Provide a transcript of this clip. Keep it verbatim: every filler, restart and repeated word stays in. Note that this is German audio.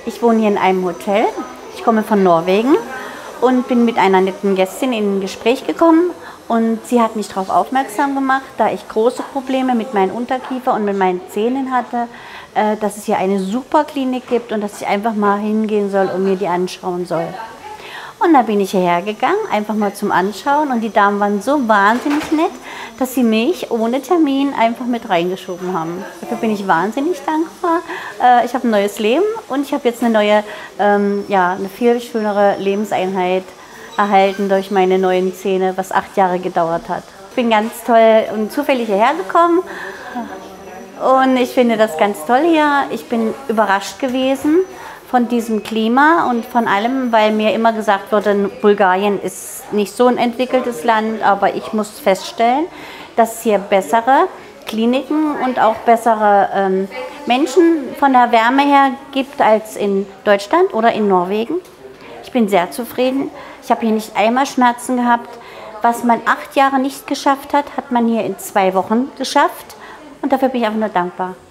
Ich wohne hier in einem Hotel. Ich komme von Norwegen und bin mit einer netten Gästin in ein Gespräch gekommen. Und sie hat mich darauf aufmerksam gemacht, da ich große Probleme mit meinem Unterkiefer und mit meinen Zähnen hatte, äh, dass es hier eine super Klinik gibt und dass ich einfach mal hingehen soll und mir die anschauen soll. Und da bin ich hierher gegangen, einfach mal zum Anschauen. Und die Damen waren so wahnsinnig nett, dass sie mich ohne Termin einfach mit reingeschoben haben. Dafür bin ich wahnsinnig dankbar. Äh, ich habe ein neues Leben und ich habe jetzt eine neue, ähm, ja, eine viel schönere Lebenseinheit erhalten durch meine neuen Zähne, was acht Jahre gedauert hat. Ich bin ganz toll und zufällig hierher gekommen und ich finde das ganz toll hier. Ich bin überrascht gewesen von diesem Klima und von allem, weil mir immer gesagt wurde, Bulgarien ist nicht so ein entwickeltes Land, aber ich muss feststellen, dass es hier bessere Kliniken und auch bessere ähm, Menschen von der Wärme her gibt als in Deutschland oder in Norwegen. Ich bin sehr zufrieden. Ich habe hier nicht einmal Schmerzen gehabt. Was man acht Jahre nicht geschafft hat, hat man hier in zwei Wochen geschafft und dafür bin ich einfach nur dankbar.